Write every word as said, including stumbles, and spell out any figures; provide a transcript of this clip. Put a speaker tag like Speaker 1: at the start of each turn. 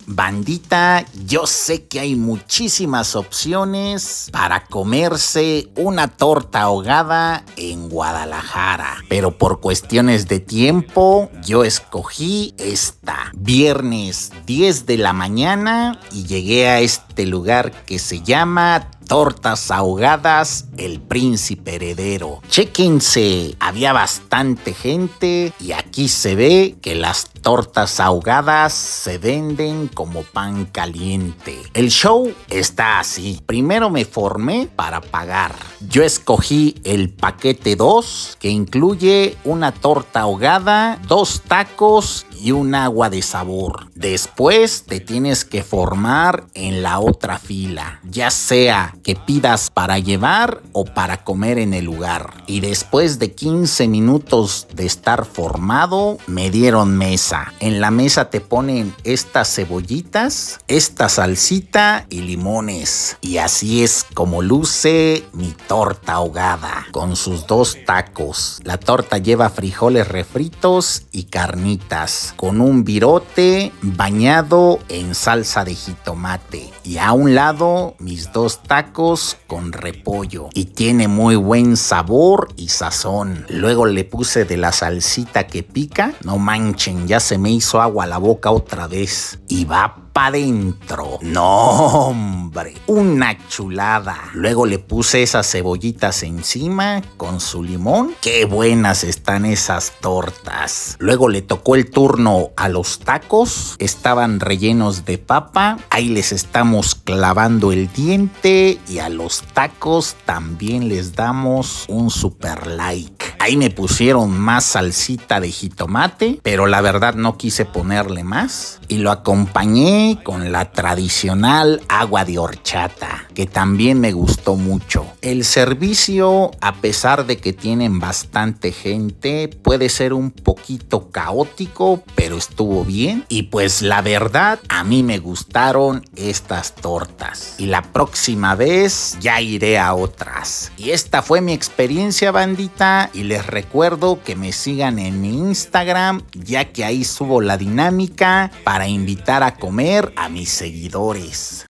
Speaker 1: Bandita, yo sé que hay muchísimas opciones para comerse una torta ahogada en Guadalajara, pero por cuestiones de tiempo yo escogí esta. Viernes diez de la mañana y llegué a este lugar que se llama Tortas Ahogadas El Príncipe Heredero. Chéquense, había bastante gente y aquí se ve que las tortas ahogadas se venden como pan caliente. El show está así. Primero me formé para pagar. Yo escogí el paquete dos, que incluye una torta ahogada, dos tacos y un agua de sabor. Después te tienes que formar en la otra fila, ya sea que pidas para llevar o para comer en el lugar. Y después de quince minutos de estar formado, me dieron mesa. En la mesa te ponen estas cebollitas, esta salsita y limones. Y así es como luce mi torta ahogada, con sus dos tacos. La torta lleva frijoles refritos y carnitas, con un virote bañado en salsa de jitomate. Y a un lado, mis dos tacos con repollo. Y tiene muy buen sabor y sazón. Luego le puse de la salsita que pica. No manchen, ya se me hizo agua la boca otra vez. Y va pa' dentro. No, hombre, una chulada. Luego le puse esas cebollitas encima con su limón. Qué buenas están esas tortas. Luego le tocó el turno a los tacos. Estaban rellenos de papa. Ahí les estamos clavando el diente. Y a los tacos también les damos un super like. Ahí me pusieron más salsita de jitomate, pero la verdad no quise ponerle más. Y lo acompañé con la tradicional agua de horchata, que también me gustó mucho. El servicio, a pesar de que tienen bastante gente, puede ser un poquito caótico, pero estuvo bien. Y pues la verdad, a mí me gustaron estas tortas. Y la próxima vez ya iré a otras. Y esta fue mi experiencia, bandita, y les recuerdo que me sigan en mi Instagram, ya que ahí subo la dinámica para invitar a comer a mis seguidores.